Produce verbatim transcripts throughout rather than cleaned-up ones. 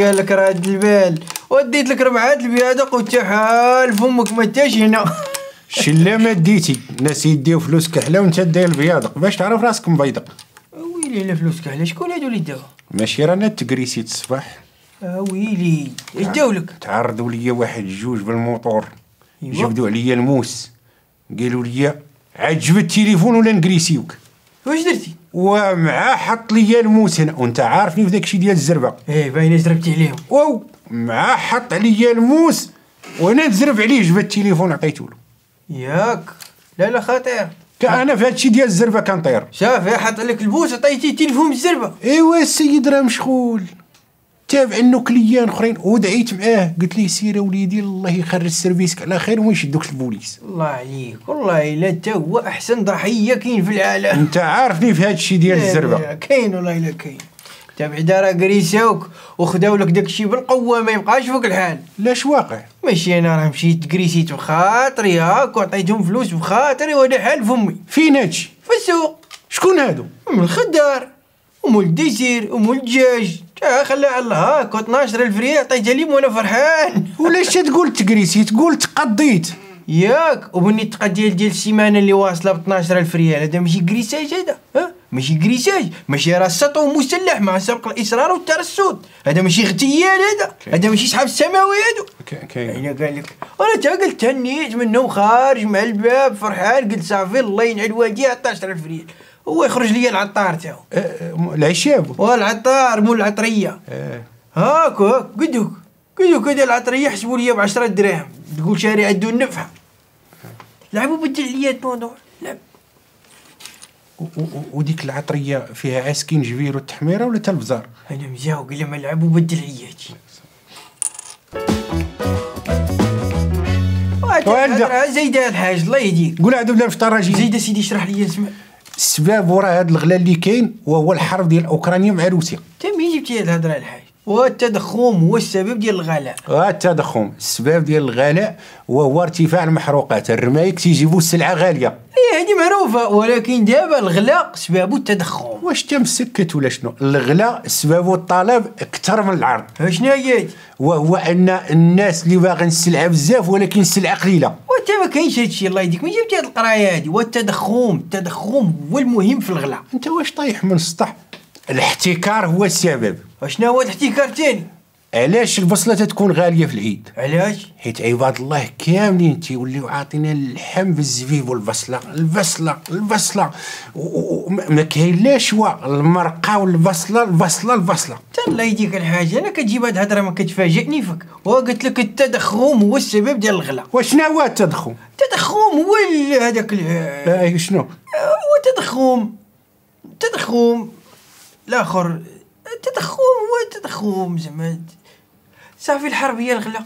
قال لك راد البال وديت لك ربعة البيادق وتحال فمك ما تاش هنا. شلا ما ديتي ناس يديو فلوس كحله وانت داير البيادق باش تعرف راسك مبيضق. ويلي على فلوس كحله شكون هادو اللي داو؟ ماشي رانا تكريسيت الصباح. اه ويلي اش داو لك؟ تعرضوا ليا واحد جوج بالموطور. ايوا جبدوا عليا الموس قالوا لي عاد جبد التليفون ولا نكريسيوك. واش درتي؟ ومعاه حط ليا الموس هنا وانت عارفني في داكشي ديال الزربه. ايه باينه زربتي عليهم. واو معاه حط عليا الموس وانا نزرب عليه جبد التليفون عطيته له. ياك لا لا خطير. انا في هادشي ديال الزربه كنطير. شافي حط عليك البوس عطيتيه التليفون بالزربه. ايوا السيد راه مشغول تابع انه كليان اخرين ودعيت معاه قلت ليه سير وليدي الله يخرج سيرفيسك على خير وما يشدوك البوليس. الله عليك والله الا انت هو احسن ضحيه كاين في العالم. انت عارفني في هادشي ديال الزربه. كاين والله الا كاين. تابع دارا كريساوك وخداو لك داكشي بالقوه ما يبقاش فوق الحال. لاش واقع؟ ماشي انا راه مشيت كريسيت بخاطري هاك وعطيتهم فلوس بخاطري وانا حال فمي. فين هادشي؟ في السوق. شكون هادو؟ من الخدار ومول الديسير ومول الدجاج. تا خليها على هاك و اثناش ألف ريال عطيتها ليهم وانا فرحان. ولاش تقول تكريسيت تقول تقضيت ياك وبني التقدير ديال السيمانه اللي واصله ب اثناش ألف ريال هذا ماشي كريساج هذا ها ماشي كريساج ماشي راه سطو مسلح مع سبق الاصرار والترصد هذا ماشي اغتيال هذا هذا ماشي شحال السماوي هادو. كاين انا قال لك انا تا قلت تهنيت منه خارج مع الباب فرحان قلت صافي الله ينعل وادي عطاش ألف ريال هو يخرج لي العطار تاعو أه العشاب والعطار مول العطريه أه. هاك هاك قدوك قدوك هذا العطريه حسبوا لي ب عشرة دراهم تقول شاري عدو النفحه. لعبوا بالدليات الموضوع لعب. وديك العطريه فيها عسكين جبير والتحميره ولا تا البزار؟ انا مزاوق لما لعبوا بالدليات. والد زيد الحاج الله يهديك. قول عاد بلا مفطراجي. زيد سيدي اشرح لي اسمع. السباب ورا هاد الغلا اللي كاين وهو الحرب ديال اوكرانيا مع روسيا. انت منين جبتي هاد الهضره الحاج؟ والتضخم هو السبب ديال الغلاء. اه التضخم السبب ديال الغلاء وهو ارتفاع المحروقات الرمايك تيجيبوا السلعه غاليه. ايه هذه معروفه ولكن دابا الغلاء سببه التضخم. واش انت مسكت ولا شنو؟ الغلاء سببه الطلب اكثر من العرض. شنو هي؟ وهو ان الناس اللي باغين السلعه بزاف ولكن السلعه قليله. وانت ما كاينش هادشي الله يديك من جبتي هاد القرايه هادي. والتضخم التضخم هو المهم في الغلاء. انت واش طايح من السطح؟ الاحتكار هو السبب. وشنو هو الاحتكار تاني؟ علاش البصله تتكون غاليه في العيد؟ علاش؟ حيت عباد الله كاملين تيوليو عاطينا اللحم بالزبيب والبصله البصله البصله وما كاين لا شوا المرقه والبصله البصله البصله. حتى الله يديك الحاجه انا كتجيب هاد الهضره ما كتفاجئني فيك وقلت لك التضخم هو السبب ديال الغلاء. وشنو هو التضخم؟ التضخم هو هذاك اه شنو؟ هو التضخم التضخم الاخر التضخم هو التضخم زعما صافي الحرب هي الغلا.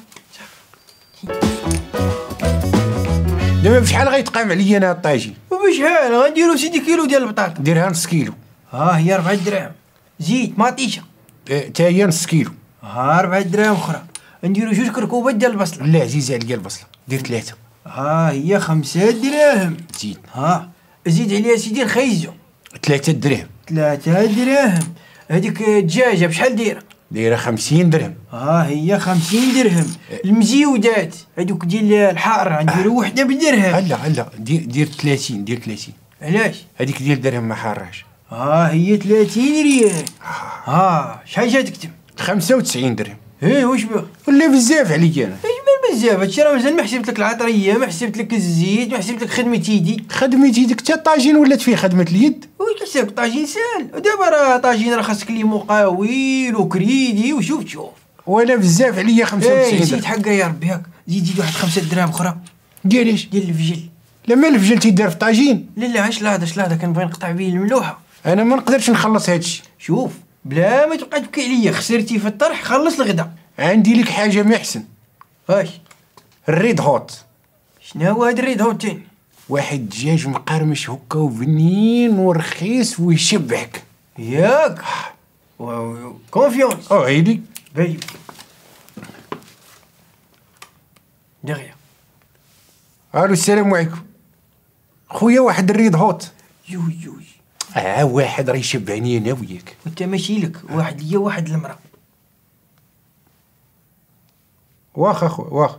دابا بشحال غيتقام عليا انا الطاجين؟ وبشحال غنديرو سيدي كيلو ديال البطاطا. ديرها نص كيلو. ها هي ربعة دراهم. زيت مطيشه تا هي نص كيلو. ها ربعة دراهم اخرى. نديرو جوج كركوبات ديال البصله. لا عزيزه عليا البصله دير ثلاثه. ها هي خمسة دراهم. زيد. ها زيد عليها سيدي الخيزو. ثلاثة دراهم. ثلاثة دراهم. هذيك الدجاجه بشحال دايره؟ دايره خمسين درهم. ها هي خمسين درهم. المزيودات هذوك ديال الحار نديرو وحده بدرهم. هلا هلا دير دير ثلاثين دير ثلاثين. علاش؟ هذيك ديال درهم ما حاراش. ها هي ثلاثين ريال. ها شحال جا تكتب؟ خمسة وتسعين درهم. ايه واش بغا؟ ولا بزاف عليا انا. اجمل بزاف هادشي راه مازال ما حسبت لك العطريه ما حسبت لك الزيت ما حسبت لك خدمه يدي. خدمه يديك حتى الطاجين ولات فيه خدمه اليد. واش كتسالك طاجين ساهل ودابا راه طاجين راه خاصك ليه مقاول وكريدي وشوف شوف. ولا بزاف عليا خمسة وتسعين درهم. زيد حقا يا ربي هاك زيد زيد واحد خمسة دراهم اخرى. ديال ايش؟ ديال الفجل. لما الفجل تيدار في طاجين. لا لا اش لا هذا اش لا هذا كنبغي نقطع به الملوحه. انا ما نقدرش نخلص هادشي. شوف بلا ما تبقى تبكي عليا خسرتي في الطرح خلص الغدا. عندي لك حاجه ما احسن. واش؟ الريد هوت. شنو هو هاد الريد هوت تاني؟ واحد دجاج مقرمش هكا وبنين ورخيص ويشبعك. ياك كونفيونس. او عيدي باهي دغيا. الو السلام عليكم خويا واحد الريد هوت. يوي يوي اه واحد راه يشبعني انا وياك. وانت ماشي لك واحد ليا واحد المراه. واخ اخويا واخ.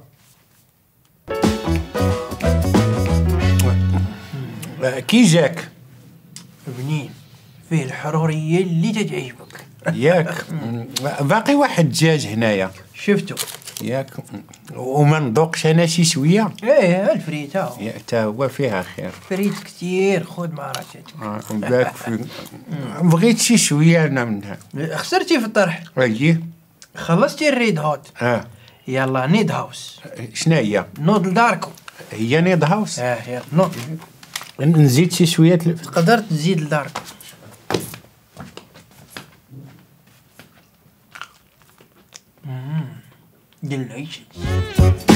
كي جاك؟ بنين، فيه الحرورية اللي تتعجبك. ياك باقي واحد دجاج هنايا شفتو ياك، وما نذوقش انا شي شويه؟ ايه الفريت هاو. يا تا هو فيها خير. فريت كتير، خذ مع راسك. آه باك في... بغيت شي شويه انا منها. خسرتي في الطرح. اييه خلصتي الريد هوت. اه يلا نيد هاوس. شنا هي؟ نودل داركو. هي نيد هاوس. اه يلا نودل. نزيد شي شويه تل... تقدر تزيد الداركو. اممم ديليشيس.